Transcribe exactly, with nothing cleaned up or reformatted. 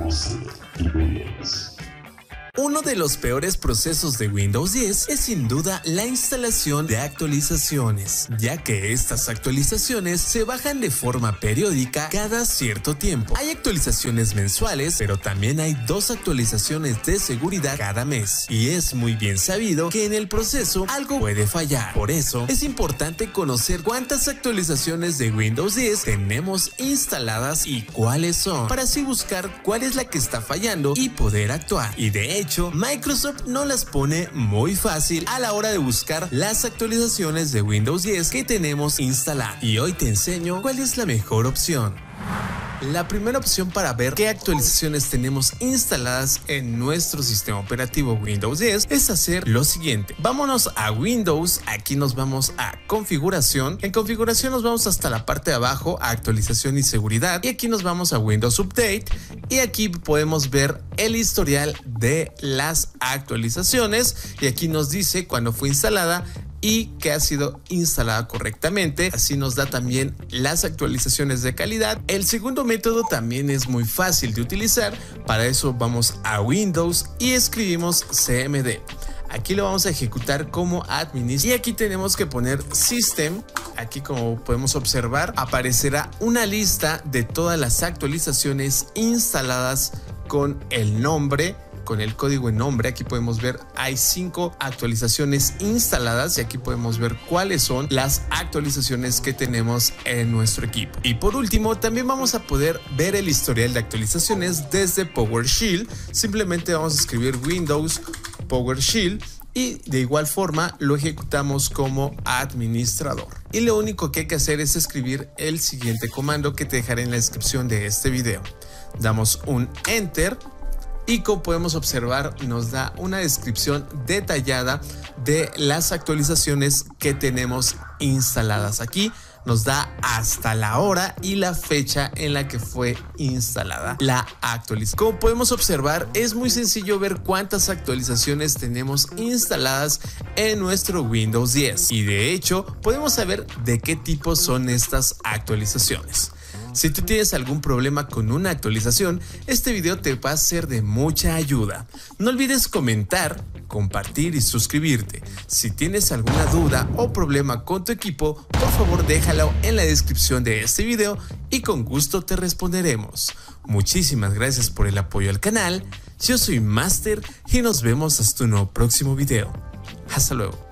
Uno de los peores procesos de Windows diez es sin duda la instalación de actualizaciones, ya que estas actualizaciones se bajan de forma periódica cada cierto tiempo. Hay actualizaciones mensuales, pero también hay dos actualizaciones de seguridad cada mes, y es muy bien sabido que en el proceso algo puede fallar. Por eso es importante conocer cuántas actualizaciones de Windows diez tenemos instaladas y cuáles son, para así buscar cuál es la que está fallando y poder actuar. Y de hecho, hecho, Microsoft no las pone muy fácil a la hora de buscar las actualizaciones de Windows diez que tenemos instaladas. Y hoy te enseño cuál es la mejor opción. La primera opción para ver qué actualizaciones tenemos instaladas en nuestro sistema operativo Windows diez es hacer lo siguiente. Vámonos a Windows, aquí nos vamos a configuración. En configuración nos vamos hasta la parte de abajo a actualización y seguridad, y aquí nos vamos a Windows Update, y aquí podemos ver el historial de las actualizaciones, y aquí nos dice cuándo fue instalada y que ha sido instalada correctamente. Así nos da también las actualizaciones de calidad. El segundo método también es muy fácil de utilizar. Para eso vamos a Windows y escribimos C M D. Aquí lo vamos a ejecutar como administrador, y aquí tenemos que poner System. Aquí, como podemos observar, aparecerá una lista de todas las actualizaciones instaladas con el nombre, con el código en nombre. Aquí podemos ver, hay cinco actualizaciones instaladas, y aquí podemos ver cuáles son las actualizaciones que tenemos en nuestro equipo. Y por último, también vamos a poder ver el historial de actualizaciones desde PowerShell. Simplemente vamos a escribir Windows PowerShell y de igual forma lo ejecutamos como administrador. Y lo único que hay que hacer es escribir el siguiente comando que te dejaré en la descripción de este video. Damos un Enter. Y como podemos observar, nos da una descripción detallada de las actualizaciones que tenemos instaladas. Aquí nos da hasta la hora y la fecha en la que fue instalada la actualización. Como podemos observar, es muy sencillo ver cuántas actualizaciones tenemos instaladas en nuestro Windows diez. Y de hecho, podemos saber de qué tipo son estas actualizaciones. Si tú tienes algún problema con una actualización, este video te va a ser de mucha ayuda. No olvides comentar, compartir y suscribirte. Si tienes alguna duda o problema con tu equipo, por favor déjalo en la descripción de este video y con gusto te responderemos. Muchísimas gracias por el apoyo al canal. Yo soy Master y nos vemos hasta un nuevo próximo video. Hasta luego.